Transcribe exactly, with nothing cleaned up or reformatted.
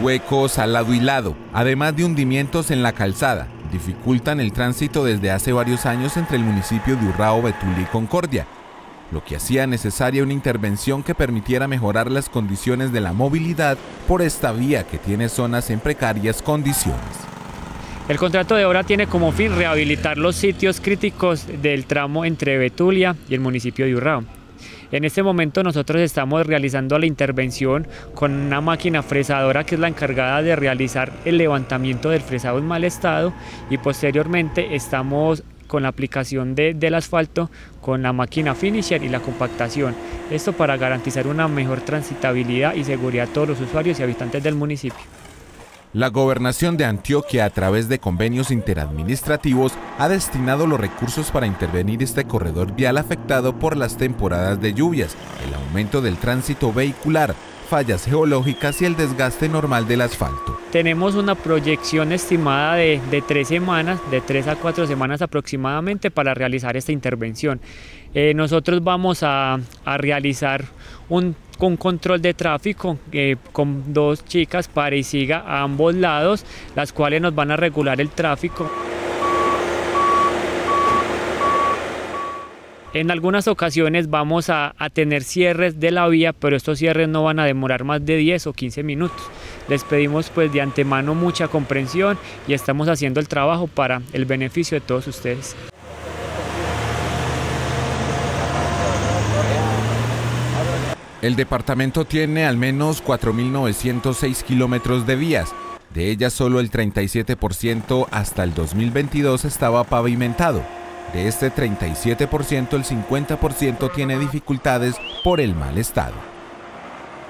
huecos al lado y lado, además de hundimientos en la calzada, dificultan el tránsito desde hace varios años entre el municipio de Urrao, Betulia y Concordia, lo que hacía necesaria una intervención que permitiera mejorar las condiciones de la movilidad por esta vía que tiene zonas en precarias condiciones. El contrato de obra tiene como fin rehabilitar los sitios críticos del tramo entre Betulia y el municipio de Urrao. En este momento nosotros estamos realizando la intervención con una máquina fresadora que es la encargada de realizar el levantamiento del fresado en mal estado, y posteriormente estamos con la aplicación de, del asfalto con la máquina finisher y la compactación. Esto para garantizar una mejor transitabilidad y seguridad a todos los usuarios y habitantes del municipio. La Gobernación de Antioquia, a través de convenios interadministrativos, ha destinado los recursos para intervenir este corredor vial afectado por las temporadas de lluvias, el aumento del tránsito vehicular, fallas geológicas y el desgaste normal del asfalto. Tenemos una proyección estimada de, de tres semanas, de tres a cuatro semanas aproximadamente para realizar esta intervención. Eh, nosotros vamos a, a realizar un, un control de tráfico eh, con dos chicas para y siga a ambos lados, las cuales nos van a regular el tráfico. En algunas ocasiones vamos a, a tener cierres de la vía, pero estos cierres no van a demorar más de diez o quince minutos. Les pedimos pues de antemano mucha comprensión y estamos haciendo el trabajo para el beneficio de todos ustedes. El departamento tiene al menos cuatro mil novecientos seis kilómetros de vías. De ellas solo el treinta y siete por ciento hasta el dos mil veintidós estaba pavimentado. De este treinta y siete por ciento, el cincuenta por ciento tiene dificultades por el mal estado.